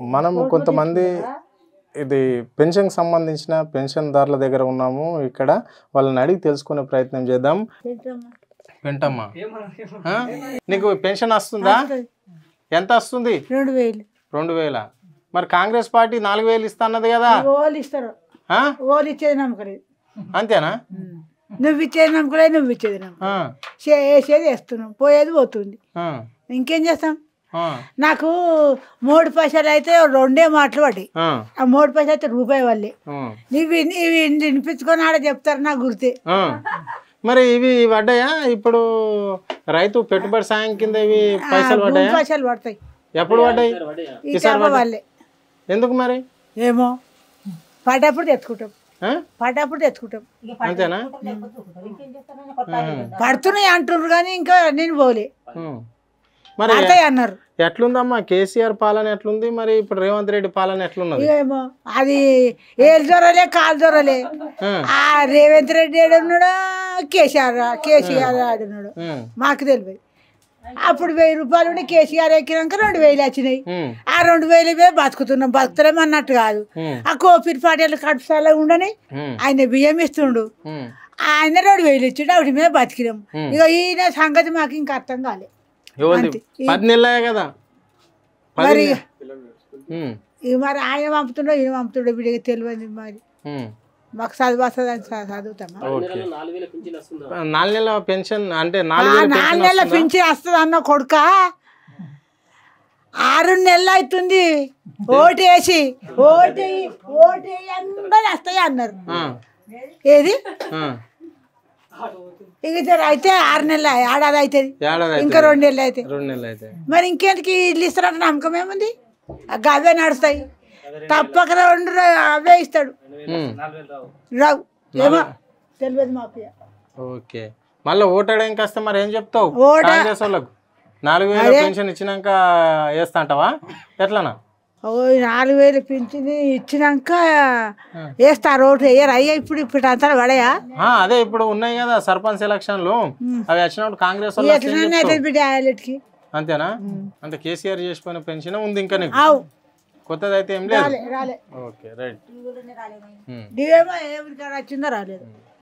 మనం కొంతమంది ఇది పెన్షన్ సంబంధించిన పెన్షన్దారుల దగ్గర ఉన్నాము. ఇక్కడ వాళ్ళని అడిగి తెలుసుకునే ప్రయత్నం చేద్దాం. పెంటమ్మ, నీకు పెన్షన్ వస్తుందా? ఎంత వస్తుంది? 2000. 2000. మరి కాంగ్రెస్ పార్టీ 4000 ఇస్తా అన్నది కదా? ఇస్తారు. ఇచ్చేది నమ్మకలేదు. అంతేనా? నువ్వు ఇచ్చేది నమ్మకలేదు, నువ్వు ఇచ్చేది నమ్మకం. వేసేది వేస్తున్నావు, పోయేది పోతుంది. ఇంకేం చేస్తాం? నాకు 3 పైసలు అయితే 2 మాటలు పడ్డాయి. ఆ 3 పైసలు అయితే రూపాయి వాళ్ళే. నీవి వినిపించుకొని ఆడ చెప్తారు నా గుర్తే. మరి ఇవి పడ్డాయా? ఇప్పుడు రైతు పెట్టుబడి సాయం కింద ఇవి పైసలు పడ్డాయా? పైసలు పడతాయి. ఎప్పుడు పడ్డాయి? వాళ్ళే. ఎందుకు మరి? ఏమో పడ్డప్పుడు తెచ్చుకుంటాం, పడ్డప్పుడు తెచ్చుకుంటాం. అంతేనా? పడుతున్నాయి అంటున్నారు కానీ ఇంకా నేను పోలే. మరి అన్నారు. ఎట్లుందమ్మా కేసీఆర్ పాలన ఎట్లుంది? మరి ఇప్పుడు రేవంత్ రెడ్డి పాలన ఎట్లున్నది? ఏమో అది ఏళ్ళు దొరలే కాలు దొరలే. ఆ రేవంత్ రెడ్డి ఆడున్నాడు, కేసీఆర్ ఆడున్నాడు. మాకు తెలియదు. అప్పుడు 1000 రూపాయలు ఉండి కేసీఆర్ ఎక్కినాక 2000 వచ్చినాయి. ఆ 2000 మీద బతుకుతున్నాం. బతుకుతలేం అన్నట్టు కాదు. ఆ కోపిరి పాటలు కడుపుసాలా ఉండని ఆయన బియ్యం ఇస్తుండు. ఆయన 2000 ఇచ్చిండు. అవి మీద బతికినాం. ఇక ఈయన సంగతి మాకు ఇంకా అర్థం కాలేదు. 10 నెలలే కదా మరి. ఇక మరి ఆయన పంపుతుండో ఈయన పంపుతుండో వీడికి తెలియదు. మరి మాకు చదువు వస్తుంది అని చదువుతామా? 4 నెలల పెన్షన్ అంటే 4 నెలల పెన్షన్ వస్తుంది అన్న కొడుక. 6 నెలలు అవుతుంది ఓటేసి. అందరూ వస్తాయి అన్నారు. ఏది ఇక అయితే 6 నెలలు ఏడాది అవుతుంది. ఇంకా 2 నెలలు అయితే మరి ఇంకేంటికి ఇల్లు ఇస్తారంటే నమ్మకం ఏముంది? అవే నడుస్తాయి. తప్పక 2 అవే ఇస్తాడు. రావు ఏమో తెలియదు మాకు. ఓకే, మళ్ళీ ఓటాడేంక వస్తే మరి ఏం చెప్తావు? కాంగ్రెస్ వాళ్ళకు 4000 పెన్షన్ ఇచ్చినాక వేస్తా అంటావా? ఎట్లనా? 4000 పింఛన్ ఇచ్చినాక వేస్తారు. ఓటు వేయరు. అయ్యా ఇప్పుడు అంతా పడయా? అదే ఇప్పుడు ఉన్నాయి కదా సర్పంచ్ ఎలక్షన్లు, అవి వచ్చినప్పుడు కాంగ్రెస్ అంతేనా? అంటే కేసీఆర్ చేసిపోయిన పెన్షన్ ఉంది ఇంకా నీకు? కొత్తది అయితే ఏం లేదు. రాలే. Okay right. వచ్చిందో రాలేదు.